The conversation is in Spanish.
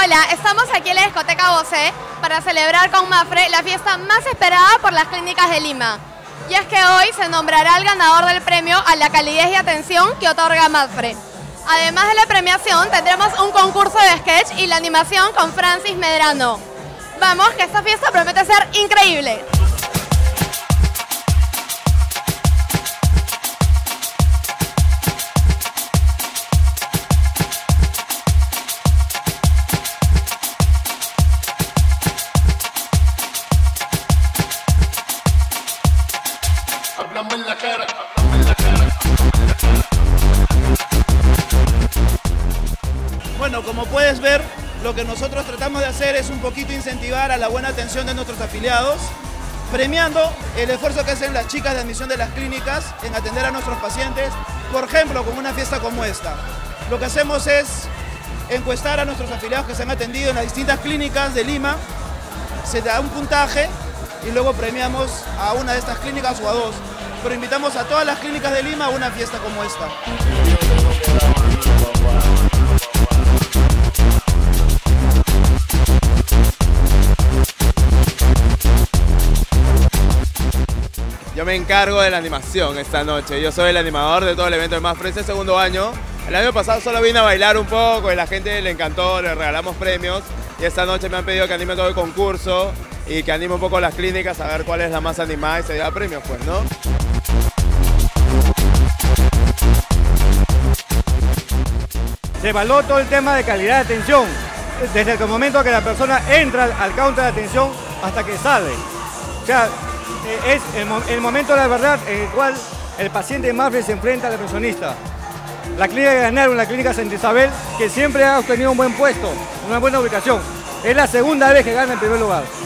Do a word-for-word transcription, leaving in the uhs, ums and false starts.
Hola, estamos aquí en la discoteca Bosé para celebrar con Mapfre la fiesta más esperada por las clínicas de Lima. Y es que hoy se nombrará el ganador del premio a la calidez y atención que otorga Mapfre. Además de la premiación, tendremos un concurso de sketch y la animación con Francis Medrano. Vamos, que esta fiesta promete ser increíble. Háblame en la cara, háblame en la cara. Bueno, como puedes ver, lo que nosotros tratamos de hacer es un poquito incentivar a la buena atención de nuestros afiliados, premiando el esfuerzo que hacen las chicas de admisión de las clínicas en atender a nuestros pacientes, por ejemplo, con una fiesta como esta. Lo que hacemos es encuestar a nuestros afiliados que se han atendido en las distintas clínicas de Lima, se da un puntaje y luego premiamos a una de estas clínicas o a dos. Pero invitamos a todas las clínicas de Lima a una fiesta como esta. Yo me encargo de la animación esta noche. Yo soy el animador de todo el evento de Mapfre este segundo año. El año pasado solo vine a bailar un poco y la gente le encantó, le regalamos premios. Y esta noche me han pedido que anime todo el concurso y que anime un poco las clínicas a ver cuál es la más animada y se lleva premios, pues, ¿no? Se evaluó todo el tema de calidad de atención, desde el momento que la persona entra al counter de atención hasta que sale. O sea, es el, el momento de la verdad en el cual el paciente de Mapfre se enfrenta al atencionista. La clínica de Ganar, la clínica Santa Isabel, que siempre ha obtenido un buen puesto, una buena ubicación. Es la segunda vez que gana en primer lugar.